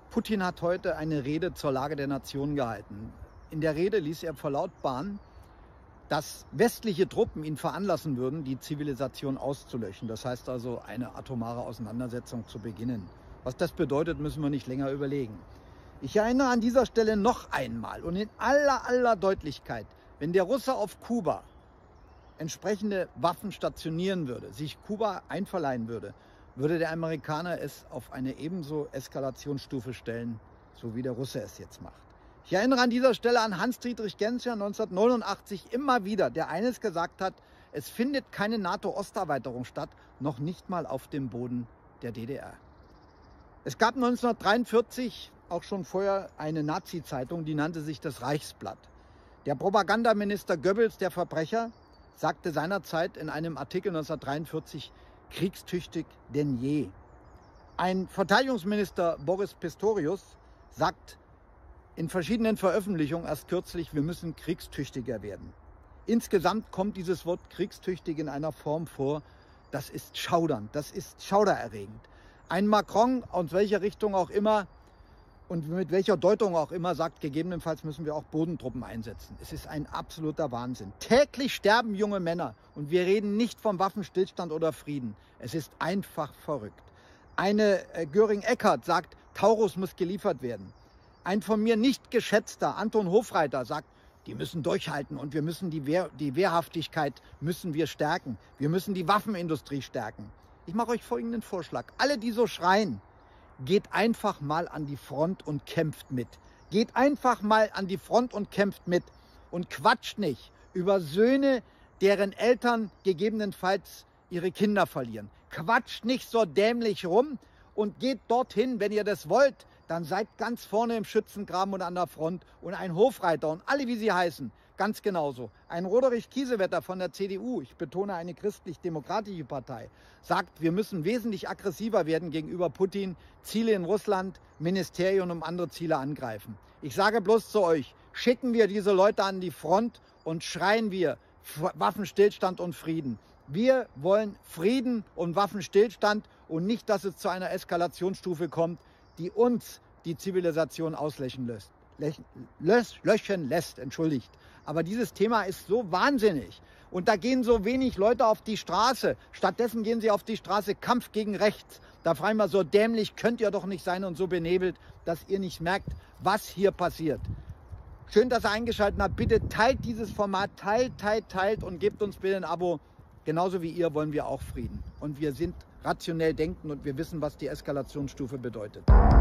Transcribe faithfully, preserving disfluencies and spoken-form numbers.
Putin hat heute eine Rede zur Lage der Nation gehalten. In der Rede ließ er verlautbaren, dass westliche Truppen ihn veranlassen würden, die Zivilisation auszulöschen. Das heißt also, eine atomare Auseinandersetzung zu beginnen. Was das bedeutet, müssen wir nicht länger überlegen. Ich erinnere an dieser Stelle noch einmal und in aller, aller Deutlichkeit, wenn der Russe auf Kuba entsprechende Waffen stationieren würde, sich Kuba einverleihen würde, würde der Amerikaner es auf eine ebenso Eskalationsstufe stellen, so wie der Russe es jetzt macht. Ich erinnere an dieser Stelle an Hans-Dietrich Genscher neunzehnhundertneunundachtzig immer wieder, der eines gesagt hat: Es findet keine NATO-Osterweiterung statt, noch nicht mal auf dem Boden der D D R. Es gab neunzehnhundertdreiundvierzig auch schon vorher eine Nazi-Zeitung, die nannte sich das Reichsblatt. Der Propagandaminister Goebbels, der Verbrecher, sagte seinerzeit in einem Artikel neunzehnhundertdreiundvierzig, kriegstüchtig denn je. Ein Verteidigungsminister, Boris Pistorius, sagt in verschiedenen Veröffentlichungen erst kürzlich, wir müssen kriegstüchtiger werden. Insgesamt kommt dieses Wort kriegstüchtig in einer Form vor, das ist schaudernd, das ist schaudererregend. Ein Macron, aus welcher Richtung auch immer und mit welcher Deutung auch immer, sagt, gegebenenfalls müssen wir auch Bodentruppen einsetzen. Es ist ein absoluter Wahnsinn. Täglich sterben junge Männer und wir reden nicht vom Waffenstillstand oder Frieden. Es ist einfach verrückt. Eine äh, Göring-Eckardt sagt, Taurus muss geliefert werden. Ein von mir nicht geschätzter Anton Hofreiter sagt, die müssen durchhalten und wir müssen die, Wehr, die Wehrhaftigkeit müssen wir stärken. Wir müssen die Waffenindustrie stärken. Ich mache euch folgenden Vorschlag. Alle, die so schreien, geht einfach mal an die Front und kämpft mit. Geht einfach mal an die Front und kämpft mit. Und quatscht nicht über Söhne, deren Eltern gegebenenfalls ihre Kinder verlieren. Quatscht nicht so dämlich rum und geht dorthin, wenn ihr das wollt. Dann seid ganz vorne im Schützengraben und an der Front. Und ein Hofreiter und alle, wie sie heißen, ganz genauso. Ein Roderich Kiesewetter von der C D U, ich betone eine christlich-demokratische Partei, sagt, wir müssen wesentlich aggressiver werden gegenüber Putin, Ziele in Russland, Ministerien und andere Ziele angreifen. Ich sage bloß zu euch, schicken wir diese Leute an die Front und schreien wir Waffenstillstand und Frieden. Wir wollen Frieden und Waffenstillstand und nicht, dass es zu einer Eskalationsstufe kommt, die uns die Zivilisation auslöschen lässt. löschen lässt, entschuldigt. Aber dieses Thema ist so wahnsinnig und da gehen so wenig Leute auf die Straße. Stattdessen gehen sie auf die Straße, Kampf gegen rechts. Da frage ich mal, so dämlich könnt ihr doch nicht sein und so benebelt, dass ihr nicht merkt, was hier passiert. Schön, dass ihr eingeschaltet habt. Bitte teilt dieses Format, teilt, teilt, teilt und gebt uns bitte ein Abo. Genauso wie ihr wollen wir auch Frieden. Und wir sind rationell denken und wir wissen, was die Eskalationsstufe bedeutet.